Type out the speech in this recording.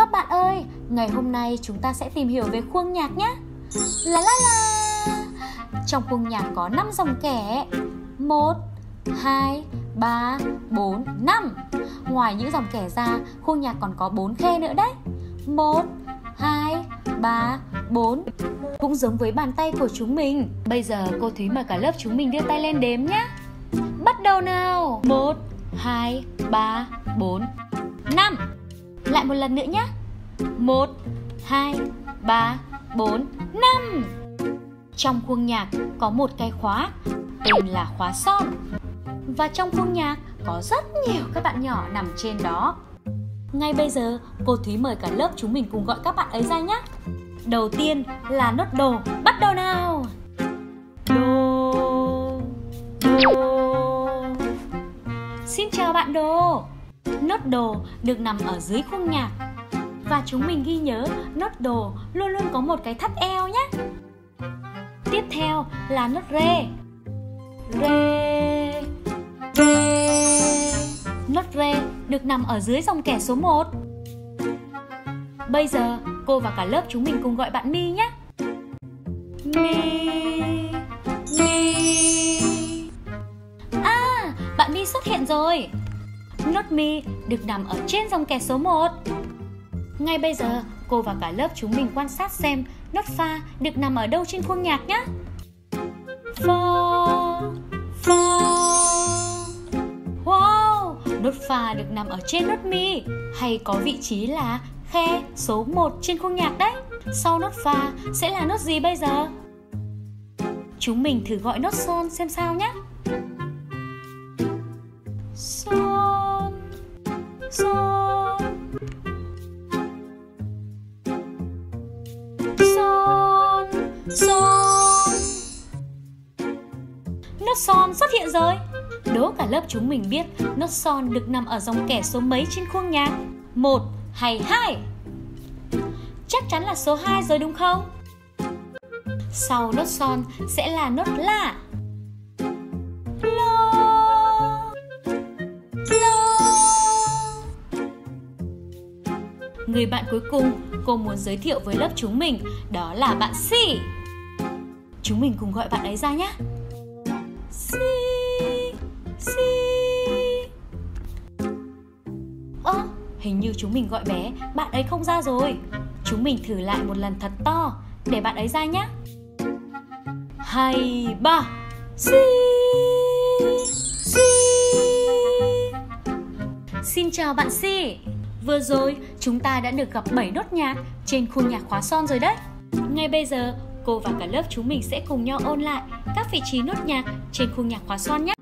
các bạn ơi, ngày hôm nay chúng ta sẽ tìm hiểu về khuôn nhạc nhé. La la la. Trong khuôn nhạc có 5 dòng kẻ: 1, 2, 3, 4, 5. Ngoài những dòng kẻ ra, khuôn nhạc còn có 4 khe nữa đấy. 1, 2, 3, 4. Cũng giống với bàn tay của chúng mình. Bây giờ cô Thúy mời cả lớp chúng mình đưa tay lên đếm nhé. Bắt đầu nào. 1, 2, 3, 4, 5. Lại một lần nữa nhé. 1, 2, 3, 4, 5. Trong khuôn nhạc có một cái khóa tên là khóa son. Và trong khuôn nhạc có rất nhiều các bạn nhỏ nằm trên đó. Ngay bây giờ cô Thúy mời cả lớp chúng mình cùng gọi các bạn ấy ra nhé. Đầu tiên là nốt đồ. Bắt đầu nào. Đô, đô. Xin chào bạn Đồ. Nốt đồ được nằm ở dưới khuôn nhạc. Và chúng mình ghi nhớ nốt đồ luôn luôn có một cái thắt eo nhé. Tiếp theo là nốt rê. Rê, rê. Nốt rê được nằm ở dưới dòng kẻ số 1. Bây giờ cô và cả lớp chúng mình cùng gọi bạn Mi nhé. Mi, Mi. À, bạn Mi xuất hiện rồi. Nốt Mi được nằm ở trên dòng kẻ số 1. Ngay bây giờ cô và cả lớp chúng mình quan sát xem nốt pha được nằm ở đâu trên khuôn nhạc nhé. Phô, phô. Wow, nốt pha được nằm ở trên nốt Mi, hay có vị trí là khe số 1 trên khuôn nhạc đấy. Sau nốt pha sẽ là nốt gì bây giờ? Chúng mình thử gọi nốt son xem sao nhé. Son, son, son, son. Nốt son xuất hiện rồi. Đố cả lớp chúng mình biết nốt son được nằm ở dòng kẻ số mấy trên khuôn nhạc? 1 hay 2? Chắc chắn là số 2 rồi đúng không? Sau nốt son sẽ là nốt la. La, la. Người bạn cuối cùng cô muốn giới thiệu với lớp chúng mình đó là bạn Si. Chúng mình cùng gọi bạn ấy ra nhé. Si, Si. Hình như chúng mình gọi bé, bạn ấy không ra rồi. Chúng mình thử lại một lần thật to để bạn ấy ra nhé. 2, 3. Si, Si. Xin chào bạn Si. Vừa rồi chúng ta đã được gặp 7 nốt nhạc trên khuôn nhạc khóa son rồi đấy. Ngay bây giờ cô và cả lớp chúng mình sẽ cùng nhau ôn lại các vị trí nốt nhạc trên khuôn nhạc khóa son nhé.